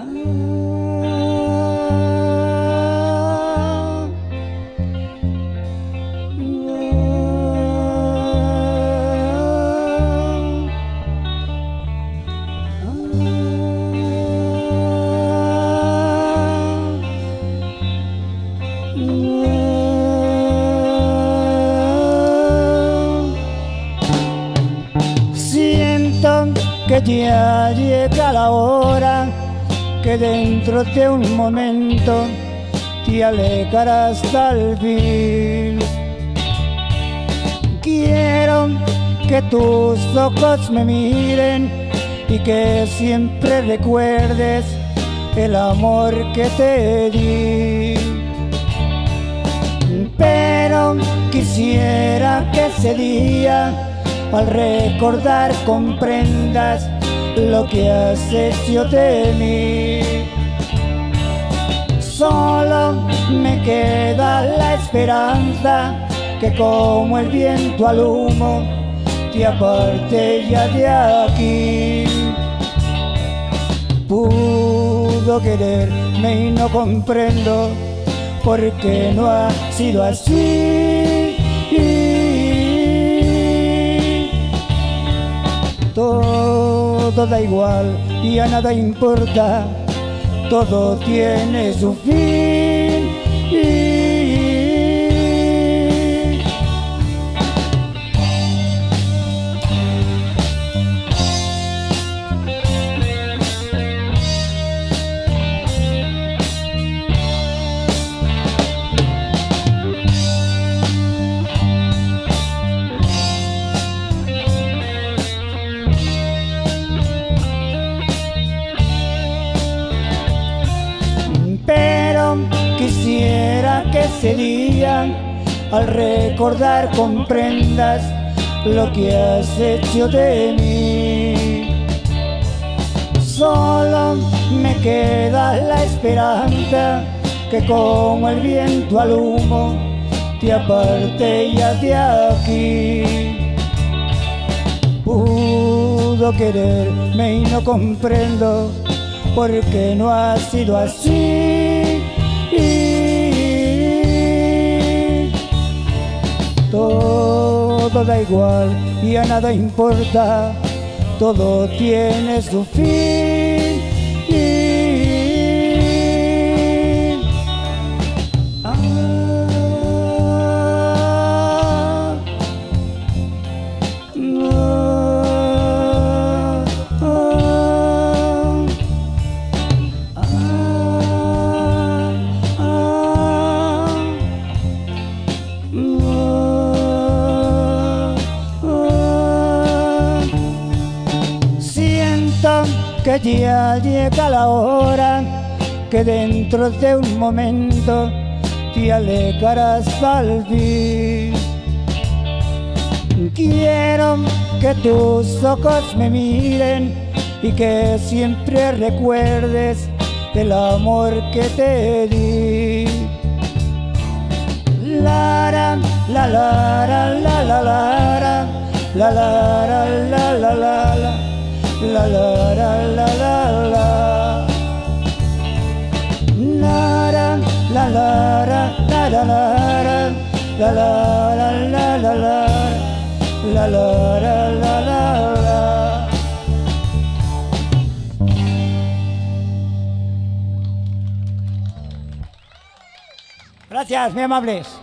Siento que ya llega la hora, que dentro de un momento te alejarás al fin. Quiero que tus ojos me miren y que siempre recuerdes el amor que te di. Pero quisiera que ese día, al recordar, comprendas lo que has hecho de mí. Solo me queda la esperanza que como el viento al humo te aparte ya de aquí. Pudo quererme y no comprendo por qué no ha sido así. Todo da igual y a nada importa, todo tiene su fin. Pero quisiera que ese día, al recordar, comprendas lo que has hecho de mí. Solo me queda la esperanza que como el viento al humo te aparte ya de aquí. Pudo quererme y no comprendo por qué no ha sido así. Todo da igual y a nada importa, todo tiene su fin. Siento que ya llega la hora, que dentro de un momento te alejarás al fin. Quiero que tus ojos me miren y que siempre recuerdes el amor que te di. La la la la la la la la la la la la la la la la la la la la. La la la la la la la la la la la la la. Gracias, muy amables.